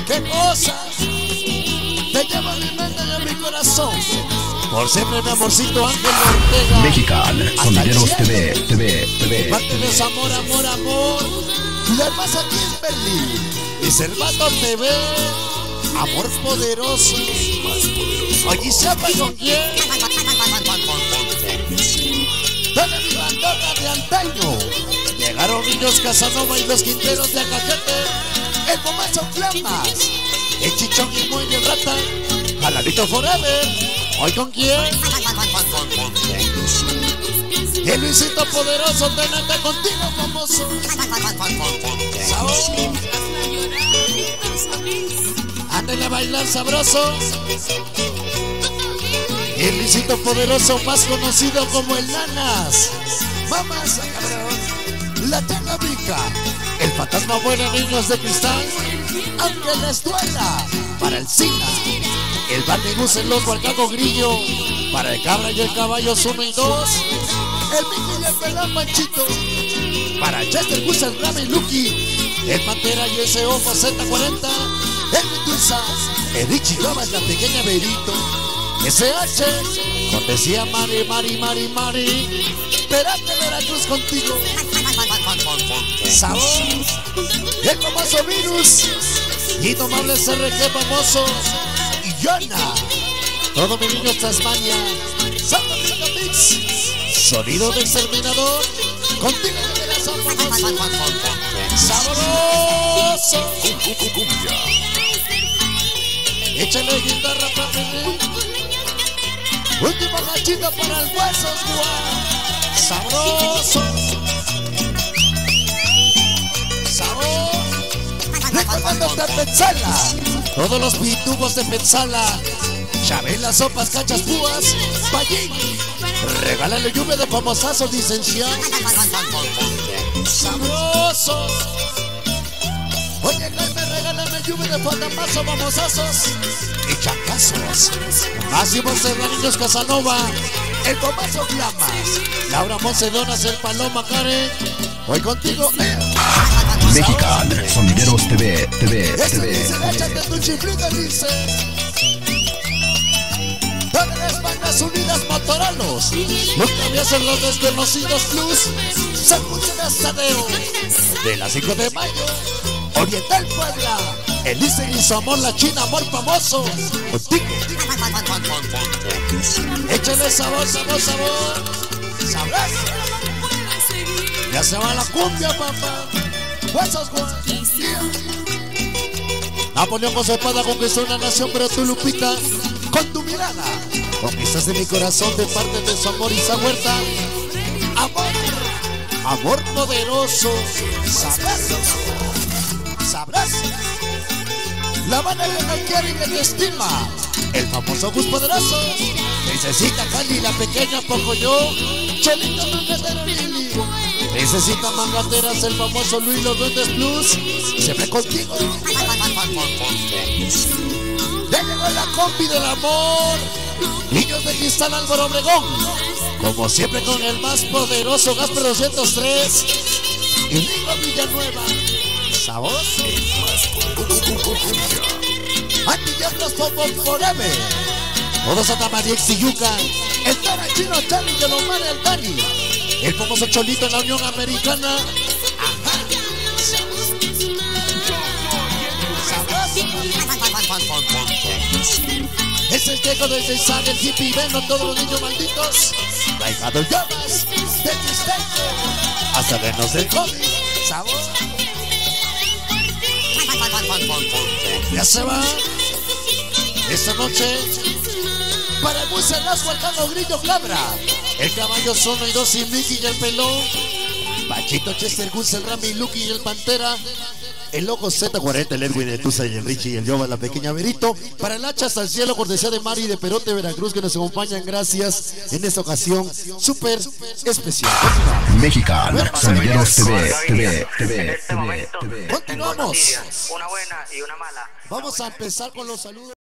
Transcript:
qué cosas te llevan mi mente y en mi corazón. Por siempre mi amorcito Ángel Ortega. Mexican Sonideros TV. Márteles amor, amor, amor. Y además aquí en Berlín. Y Cervato TV. Amor poderoso. Oye, sepa con quién. Dale mi bandota de antaño. Llegaron niños Casanova y los Quinteros de Acajete. El Pomazo Flamas. El Chichón y Muy de Rata. Jaladito Forever. ¿Hoy con quién? El Luisito Poderoso, tenete contigo, famoso. Sabor. Ándale a bailar sabroso. El Luisito Poderoso, más conocido como el Nanas. Mamás, cabrón. La Tela Brica. El Fantasma Buena, Niños de Cristal. Aunque les duela. Para el Cina. El Barnigus, el Loco, el Caco Grillo. Para el Cabra y el Caballos 1 y 2. El Mickey y el Pelón Manchito. Para Chester Gus, el Rami Lucky. El Pantera y ese Ojo Z40. El Medusa. El Richie Gobas, la pequeña Berito. SH. Cortesía Mari. Esperate Veracruz contigo. Sabor. El famoso Virus. Indomables RG famoso. Y Yana. Todo mi niño Tasmania. Santa Blanca Mix. Sonido de exterminador. Contigo de corazón famoso. Sabroso. Échale guitarra para pedir. Última gachita para el Huesos, guau. Sabroso. Sabor. Recordando de Petzala. Todos los pitubos de Petzala. Chabela, sopas, cachas, púas. Pallín. Regálale lluvia de famosazos, licenciado. Sabroso. Oye, Jaime, regálame lluvia de fantamazos, famosazos y chacazos. Máximo Serranitos Casanova. El Pomazo Flamas. Laura Moncedonas, el Paloma Karen. Hoy contigo. Mexican Sonideros TV. Este dice, échate tu chiflita, dice. Dale las bandas unidas Motorolos. Los cambios en los desconocidos plus. Sacude de Asadeo. De las 5 de mayo. Oriental Puebla. Elise y su amor, la China, amor famoso. Contigo. Échale sabor. Sabroso. Ya se va la cumbia, papá. Huesos, Napoleón con su espada conquistó una nación, pero tú, Lupita, con tu mirada conquistaste mi corazón de parte de su amor y esa huerta. Amor poderoso. Sabroso. La mano que no quiere y que te estima. El famoso Gus Poderoso. Necesita Cali, la pequeña Pocoyo. Chelito Mangatero Lili. Necesita mangateras, el famoso Luis Los Duendes Plus. Siempre contigo. Ya llegó la combi del amor. Niños de Cristal, Álvaro Obregón. Como siempre con el más poderoso Gasper 203. Y Nico Villanueva. Sabor. Antillanos Forever. Todos Santa María Xiyuca. El Tarachino Charlie de Lomar el Dani. El famoso Cholito en la Unión Americana. Es el Diego desde San, el hippie Veno, todos los niños malditos. Bailado llamas de tristeza. Hasta vernos el COVID. Sabor. Ya se va. Esta noche para el Bucelasco, el Carlos Grillo Cabra. El Caballo 1 y 2 y Mickey y el Pelón. Pachito, Chester Gus, el Rami Lucky y el Pantera. El Loco Z40, el Edwin, el Tusa y el Richie y el Yoba, la pequeña Verito. Para el Hacha hasta el cielo, cortesía de Mari de Perote, Veracruz, que nos acompañan. Gracias en esta ocasión súper especial. Mexican Sonideros TV. Continuamos. Una buena y una mala. Vamos a empezar con los saludos.